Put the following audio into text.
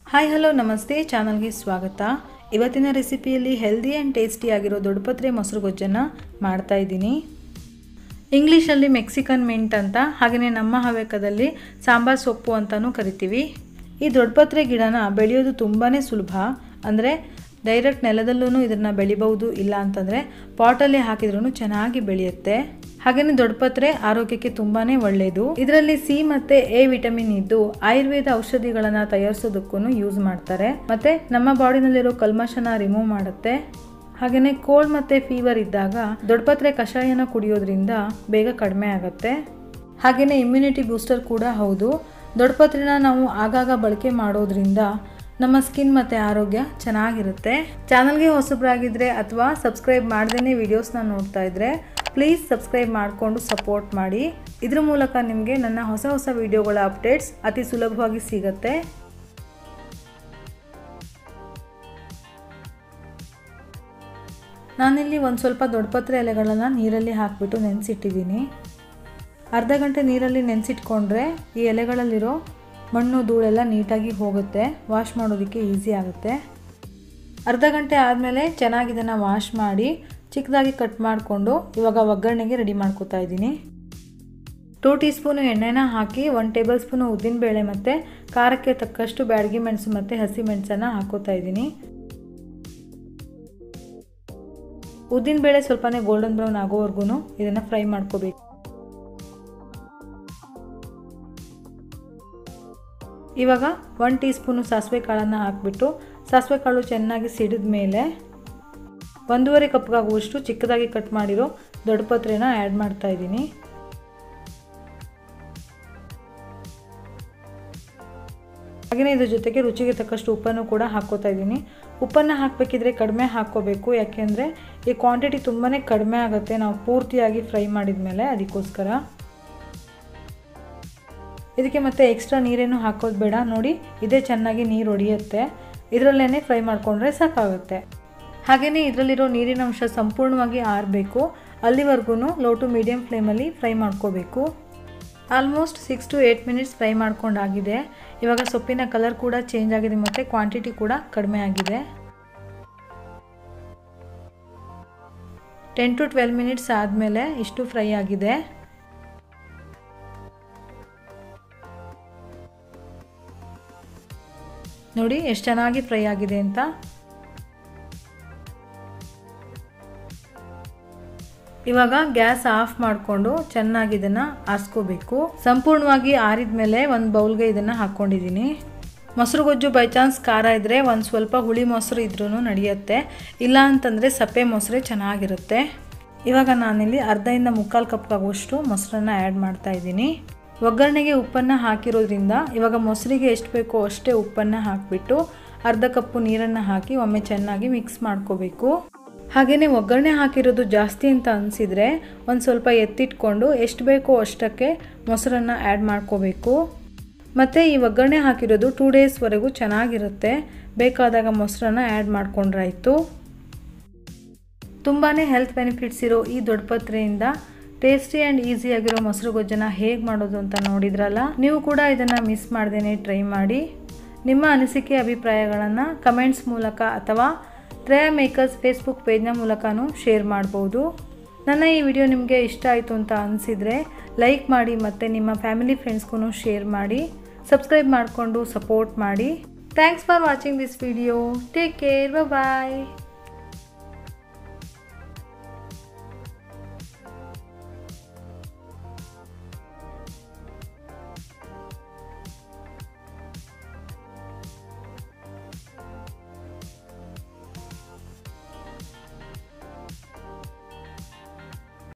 Hi hello ನಮಸ್ತೆ ಚಾನಲ್ಗೆ ಸ್ವಾಗತ। ಇವತ್ತಿನ ರೆಸಿಪಿಯಲ್ಲಿ ಹೆಲ್ದಿ ಆ್ಯಂಡ್ ಟೇಸ್ಟಿ ಆಗಿರೋ ದೊಡ್ಡಪತ್ರೆ ಮೊಸರು ಗೊಜ್ಜನ್ನು ಮಾಡ್ತಾ ಇದ್ದೀನಿ। ಇಂಗ್ಲೀಷಲ್ಲಿ ಮೆಕ್ಸಿಕನ್ ಮಿಂಟ್ ಅಂತ, ಹಾಗೆಯೇ ನಮ್ಮ ಹವ್ಯಕದಲ್ಲಿ ಸಾಂಬಾರ್ ಸೊಪ್ಪು ಅಂತಲೂ ಕರಿತೀವಿ। ಈ ದೊಡ್ಡಪತ್ರೆ ಗಿಡನ ಬೆಳೆಯೋದು ತುಂಬಾ ಸುಲಭ, ಅಂದರೆ ಡೈರೆಕ್ಟ್ ನೆಲದಲ್ಲೂ ಇದನ್ನು ಬೆಳಿಬಹುದು, ಇಲ್ಲ ಅಂತಂದರೆ ಪಾಟಲ್ಲಿ ಹಾಕಿದ್ರೂ ಚೆನ್ನಾಗಿ ಬೆಳೆಯುತ್ತೆ। ಹಾಗೆಯೇ ದೊಡ್ಡಪತ್ರೆ ಆರೋಗ್ಯಕ್ಕೆ ತುಂಬಾ ಒಳ್ಳೆಯದು। ಇದರಲ್ಲಿ ಸಿ ಮತ್ತು ಎ ವಿಟಮಿನ್ ಇದ್ದು ಆಯುರ್ವೇದ ಔಷಧಿಗಳನ್ನು ತಯಾರಿಸೋದಕ್ಕೂ ಯೂಸ್ ಮಾಡ್ತಾರೆ, ಮತ್ತು ನಮ್ಮ ಬಾಡಿನಲ್ಲಿರೋ ಕಲ್ಮಶನ ರಿಮೂವ್ ಮಾಡುತ್ತೆ। ಹಾಗೆಯೇ ಕೋಲ್ಡ್ ಮತ್ತು ಫೀವರ್ ಇದ್ದಾಗ ದೊಡ್ಡಪತ್ರೆ ಕಷಾಯನ ಕುಡಿಯೋದ್ರಿಂದ ಬೇಗ ಕಡಿಮೆ ಆಗುತ್ತೆ। ಹಾಗೆಯೇ ಇಮ್ಯುನಿಟಿ ಬೂಸ್ಟರ್ ಕೂಡ ಹೌದು। ದೊಡ್ಡಪತ್ರೆನ ನಾವು ಆಗಾಗ ಬಳಕೆ ಮಾಡೋದ್ರಿಂದ ನಮ್ಮ ಸ್ಕಿನ್ ಮತ್ತು ಆರೋಗ್ಯ ಚೆನ್ನಾಗಿರುತ್ತೆ। ಚಾನಲ್ಗೆ ಹೊಸಬರಾಗಿದ್ದರೆ ಅಥವಾ ಸಬ್ಸ್ಕ್ರೈಬ್ ಮಾಡ್ದೇ ವಿಡಿಯೋಸ್ನ ನೋಡ್ತಾ ಇದ್ದರೆ ಪ್ಲೀಸ್ ಸಬ್ಸ್ಕ್ರೈಬ್ ಮಾಡಿಕೊಂಡು ಸಪೋರ್ಟ್ ಮಾಡಿ। ಇದ್ರ ಮೂಲಕ ನಿಮಗೆ ನನ್ನ ಹೊಸ ವಿಡಿಯೋಗಳ ಅಪ್ಡೇಟ್ಸ್ ಅತಿ ಸುಲಭವಾಗಿ ಸಿಗುತ್ತೆ। ನಾನಿಲ್ಲಿ ಒಂದು ಸ್ವಲ್ಪ ದೊಡ್ಡಪತ್ರೆ ಎಲೆಗಳನ್ನು ನೀರಲ್ಲಿ ಹಾಕಿಬಿಟ್ಟು ನೆನೆಸಿಟ್ಟಿದ್ದೀನಿ। ಅರ್ಧ ಗಂಟೆ ನೀರಲ್ಲಿ ನೆನೆಸಿಟ್ಕೊಂಡ್ರೆ ಈ ಎಲೆಗಳಲ್ಲಿರೋ ಮಣ್ಣು ಧೂಳೆಲ್ಲ ನೀಟಾಗಿ ಹೋಗುತ್ತೆ, ವಾಶ್ ಮಾಡೋದಕ್ಕೆ ಈಸಿ ಆಗುತ್ತೆ। ಅರ್ಧ ಗಂಟೆ ಆದಮೇಲೆ ಚೆನ್ನಾಗಿ ಇದನ್ನು ವಾಶ್ ಮಾಡಿ ಚಿಕ್ಕದಾಗಿ ಕಟ್ ಮಾಡಿಕೊಂಡು ಇವಾಗ ಒಗ್ಗರಣೆಗೆ ರೆಡಿ ಮಾಡ್ಕೋತಾ ಇದ್ದೀನಿ। 2 ಟೀ ಸ್ಪೂನು ಎಣ್ಣೆನ ಹಾಕಿ 1 ಟೇಬಲ್ ಸ್ಪೂನು ಉದ್ದಿನಬೇಳೆ ಮತ್ತು ಖಾರಕ್ಕೆ ತಕ್ಕಷ್ಟು ಬ್ಯಾಡಗಿ ಮೆಣಸು ಮತ್ತು ಹಸಿ ಮೆಣಸನ್ನು ಹಾಕೋತಾ ಇದ್ದೀನಿ। ಉದ್ದಿನಬೇಳೆ ಸ್ವಲ್ಪನೇ ಗೋಲ್ಡನ್ ಬ್ರೌನ್ ಆಗೋವರೆಗೂ ಇದನ್ನು ಫ್ರೈ ಮಾಡ್ಕೋಬೇಕು। ಇವಾಗ 1 ಟೀ ಸ್ಪೂನು ಸಾಸಿವೆ ಕಾಳನ್ನು ಹಾಕಿಬಿಟ್ಟು ಸಾಸಿವೆ ಕಾಳು ಚೆನ್ನಾಗಿ ಸಿಡಿದ ಮೇಲೆ 1.5 ಕಪ್ಗಾಗುವಷ್ಟು ಚಿಕ್ಕದಾಗಿ ಕಟ್ ಮಾಡಿರೋ ದೊಡ್ಡಪತ್ರೆನ ಆ್ಯಡ್ ಮಾಡ್ತಾ ಇದ್ದೀನಿ। ಹಾಗೆಯೇ ಇದ್ರ ಜೊತೆಗೆ ರುಚಿಗೆ ತಕ್ಕಷ್ಟು ಉಪ್ಪನ್ನು ಕೂಡ ಹಾಕ್ಕೋತಾ ಇದ್ದೀನಿ। ಉಪ್ಪನ್ನು ಹಾಕಬೇಕಿದ್ರೆ ಕಡಿಮೆ ಹಾಕ್ಕೋಬೇಕು, ಯಾಕೆಂದರೆ ಈ ಕ್ವಾಂಟಿಟಿ ತುಂಬಾ ಕಡಿಮೆ ಆಗುತ್ತೆ ನಾವು ಪೂರ್ತಿಯಾಗಿ ಫ್ರೈ ಮಾಡಿದ ಮೇಲೆ, ಅದಕ್ಕೋಸ್ಕರ ಇದಕ್ಕೆ ಮತ್ತೆ ಎಕ್ಸ್ಟ್ರಾ ನೀರೇನು ಹಾಕೋದು ಬೇಡ। ನೋಡಿ, ಇದೇ ಚೆನ್ನಾಗಿ ನೀರು ಹೊಡೆಯುತ್ತೆ, ಇದರಲ್ಲೇ ಫ್ರೈ ಮಾಡಿಕೊಂಡ್ರೆ ಸಾಕಾಗುತ್ತೆ। ಹಾಗೆಯೇ ಇದರಲ್ಲಿರೋ ನೀರಿನ ಅಂಶ ಸಂಪೂರ್ಣವಾಗಿ ಆರಬೇಕು, ಅಲ್ಲಿವರೆಗೂ ಲೋ ಟು ಮೀಡಿಯಮ್ ಫ್ಲೇಮಲ್ಲಿ ಫ್ರೈ ಮಾಡ್ಕೋಬೇಕು। ಆಲ್ಮೋಸ್ಟ್ 6 to 8 ಮಿನಿಟ್ಸ್ ಫ್ರೈ ಮಾಡ್ಕೊಂಡಾಗಿದೆ। ಇವಾಗ ಸೊಪ್ಪಿನ ಕಲರ್ ಕೂಡ ಚೇಂಜ್ ಆಗಿದೆ ಮತ್ತು ಕ್ವಾಂಟಿಟಿ ಕೂಡ ಕಡಿಮೆ ಆಗಿದೆ। 10 to 12 ಮಿನಿಟ್ಸ್ ಆದಮೇಲೆ ಇಷ್ಟು ಫ್ರೈ ಆಗಿದೆ। ನೋಡಿ ಎಷ್ಟು ಚೆನ್ನಾಗಿ ಫ್ರೈ ಆಗಿದೆ ಅಂತ। ಇವಾಗ ಗ್ಯಾಸ್ ಆಫ್ ಮಾಡಿಕೊಂಡು ಚೆನ್ನಾಗಿ ಇದನ್ನು ಆರಿಸ್ಕೋಬೇಕು। ಸಂಪೂರ್ಣವಾಗಿ ಆರಿದ ಮೇಲೆ ಒಂದು ಬೌಲ್ಗೆ ಇದನ್ನು ಹಾಕ್ಕೊಂಡಿದ್ದೀನಿ। ಮೊಸರು ಗೊಜ್ಜು ಬೈ ಚಾನ್ಸ್ ಖಾರ ಇದ್ದರೆ ಒಂದು ಸ್ವಲ್ಪ ಹುಳಿ ಮೊಸರು ಇದ್ರೂ ನಡೆಯುತ್ತೆ, ಇಲ್ಲ ಅಂತಂದರೆ ಸಪ್ಪೆ ಮೊಸರೇ ಚೆನ್ನಾಗಿರುತ್ತೆ। ಇವಾಗ ನಾನಿಲ್ಲಿ ಅರ್ಧದಿಂದ 3/4 ಕಪ್ಗಾಗುವಷ್ಟು ಮೊಸರನ್ನು ಆ್ಯಡ್ ಮಾಡ್ತಾ ಇದ್ದೀನಿ। ಒಗ್ಗರಣೆಗೆ ಉಪ್ಪನ್ನು ಹಾಕಿರೋದ್ರಿಂದ ಇವಾಗ ಮೊಸರಿಗೆ ಎಷ್ಟು ಬೇಕೋ ಅಷ್ಟೇ ಉಪ್ಪನ್ನು ಹಾಕಿಬಿಟ್ಟು ಅರ್ಧ ಕಪ್ಪು ನೀರನ್ನು ಹಾಕಿ ಒಮ್ಮೆ ಚೆನ್ನಾಗಿ ಮಿಕ್ಸ್ ಮಾಡ್ಕೋಬೇಕು। ಹಾಗೆಯೇ ಒಗ್ಗರಣೆ ಹಾಕಿರೋದು ಜಾಸ್ತಿ ಅಂತ ಅನಿಸಿದರೆ ಒಂದು ಸ್ವಲ್ಪ ಎತ್ತಿಟ್ಕೊಂಡು ಎಷ್ಟು ಬೇಕೋ ಅಷ್ಟಕ್ಕೆ ಮೊಸರನ್ನು ಆ್ಯಡ್ ಮಾಡ್ಕೋಬೇಕು। ಮತ್ತು ಈ ಒಗ್ಗರಣೆ ಹಾಕಿರೋದು 2 ಡೇಸ್ವರೆಗೂ ಚೆನ್ನಾಗಿರುತ್ತೆ, ಬೇಕಾದಾಗ ಮೊಸರನ್ನು ಆ್ಯಡ್ ಮಾಡ್ಕೊಂಡ್ರಾಯ್ತು। ತುಂಬಾ ಹೆಲ್ತ್ ಬೆನಿಫಿಟ್ಸ್ ಇರೋ ಈ ದೊಡ್ಡಪತ್ರೆಯಿಂದ ಟೇಸ್ಟಿ ಆ್ಯಂಡ್ ಈಸಿಯಾಗಿರೋ ಮೊಸರು ಗೊಜ್ಜನ್ನು ಹೇಗೆ ಮಾಡೋದು ಅಂತ ನೋಡಿದ್ರಲ್ಲ, ನೀವು ಕೂಡ ಇದನ್ನು ಮಿಸ್ ಮಾಡ್ದೇ ಟ್ರೈ ಮಾಡಿ। ನಿಮ್ಮ ಅನಿಸಿಕೆ ಅಭಿಪ್ರಾಯಗಳನ್ನು ಕಮೆಂಟ್ಸ್ ಮೂಲಕ ಅಥವಾ ಟ್ರೈ ಮೇಕರ್ಸ್ ಫೇಸ್ಬುಕ್ ಪೇಜ್ನ ಮೂಲಕನೂ ಶೇರ್ ಮಾಡ್ಬೋದು। ನನ್ನ ಈ ವಿಡಿಯೋ ನಿಮಗೆ ಇಷ್ಟ ಆಯಿತು ಅಂತ ಅನಿಸಿದರೆ ಲೈಕ್ ಮಾಡಿ ಮತ್ತು ನಿಮ್ಮ ಫ್ಯಾಮಿಲಿ ಫ್ರೆಂಡ್ಸ್ಗೂ ಶೇರ್ ಮಾಡಿ, ಸಬ್ಸ್ಕ್ರೈಬ್ ಮಾಡಿಕೊಂಡು ಸಪೋರ್ಟ್ ಮಾಡಿ। Thanks for watching this video, take care, bye.